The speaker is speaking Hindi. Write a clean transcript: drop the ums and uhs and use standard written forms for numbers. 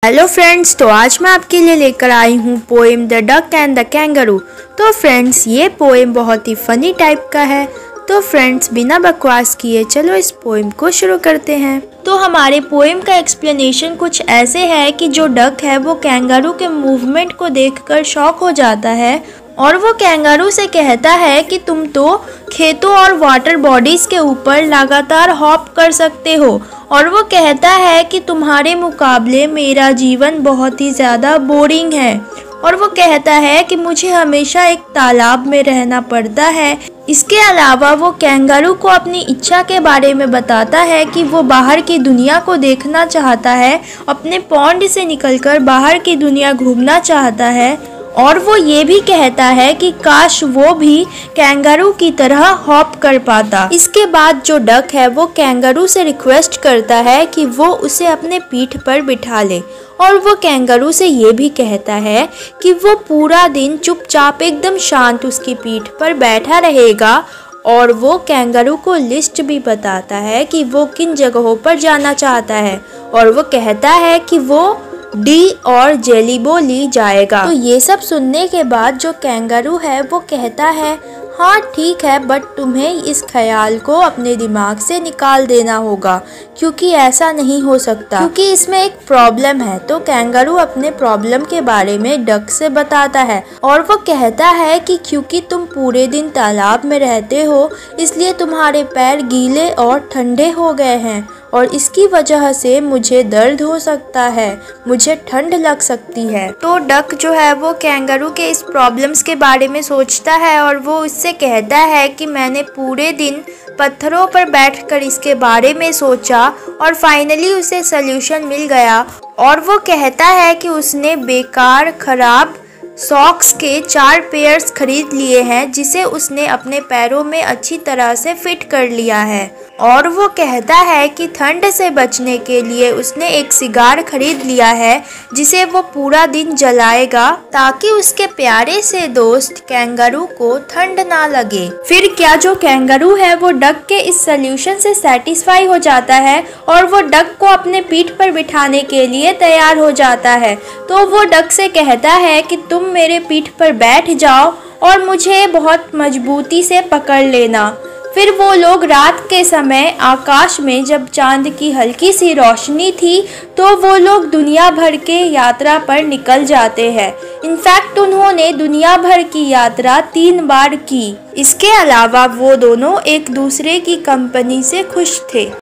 हेलो फ्रेंड्स, तो आज मैं आपके लिए लेकर आई हूँ poem the duck and the kangaroo. तो फ्रेंड्स, ये पोएम बहुत ही फनी टाइप का है। तो फ्रेंड्स, बिना बकवास किए चलो इस पोएम को शुरू करते हैं। तो हमारे पोएम का एक्सप्लेनेशन कुछ ऐसे है कि जो डक है वो कैंगरू के मूवमेंट को देखकर शॉक हो जाता है और वो कैंगरू से कहता है कि तुम तो खेतों और वाटर बॉडीज के ऊपर लगातार हॉप कर सकते हो, और वो कहता है कि तुम्हारे मुकाबले मेरा जीवन बहुत ही ज़्यादा बोरिंग है। और वो कहता है कि मुझे हमेशा एक तालाब में रहना पड़ता है। इसके अलावा वो कैंगरू को अपनी इच्छा के बारे में बताता है कि वो बाहर की दुनिया को देखना चाहता है, अपने पॉन्ड से निकलकर बाहर की दुनिया घूमना चाहता है। और वो ये भी कहता है कि काश वो भी कैंगरू की तरह हॉप कर पाता। इसके बाद जो डक है वो कैंगरू से रिक्वेस्ट करता है कि वो उसे अपने पीठ पर बिठा ले, और वो कैंगरू से ये भी कहता है कि वो पूरा दिन चुपचाप एकदम शांत उसकी पीठ पर बैठा रहेगा। और वो कैंगरू को लिस्ट भी बताता है कि वो किन जगहों पर जाना चाहता है, और वो कहता है कि वो डी और जेलीबोली जाएगा। तो ये सब सुनने के बाद जो कैंगरू है वो कहता है, हाँ ठीक है, बट तुम्हें इस ख्याल को अपने दिमाग से निकाल देना होगा, क्योंकि ऐसा नहीं हो सकता, क्योंकि इसमें एक प्रॉब्लम है। तो कैंगरू अपने प्रॉब्लम के बारे में डक से बताता है, और वो कहता है कि क्योंकि तुम पूरे दिन तालाब में रहते हो, इसलिए तुम्हारे पैर गीले और ठंडे हो गए हैं, और इसकी वजह से मुझे दर्द हो सकता है, मुझे ठंड लग सकती है। तो डक जो है वो कैंगरू के इस प्रॉब्लम्स के बारे में सोचता है, और वो उससे कहता है कि मैंने पूरे दिन पत्थरों पर बैठकर इसके बारे में सोचा और फाइनली उसे सल्यूशन मिल गया। और वो कहता है कि उसने बेकार खराब सॉक्स के 4 पेयर्स खरीद लिए हैं, जिसे उसने अपने पैरों में अच्छी तरह से फिट कर लिया है। और वो कहता है कि ठंड से बचने के लिए उसने एक सिगार खरीद लिया है, जिसे वो पूरा दिन जलाएगा ताकि उसके प्यारे से दोस्त कैंगरू को ठंड ना लगे। फिर क्या जो कैंगरू है वो डक के इस सल्यूशन से सेटिस्फाई हो जाता है, और वो डक को अपने पीठ पर बिठाने के लिए तैयार हो जाता है। तो वो डक से कहता है कि तुम मेरे पीठ पर बैठ जाओ और मुझे बहुत मजबूती से पकड़ लेना। फिर वो लोग रात के समय आकाश में जब चांद की हल्की सी रोशनी थी, तो वो लोग दुनिया भर के यात्रा पर निकल जाते हैं। इनफैक्ट उन्होंने दुनिया भर की यात्रा 3 बार की। इसके अलावा वो दोनों एक दूसरे की कंपनी से खुश थे।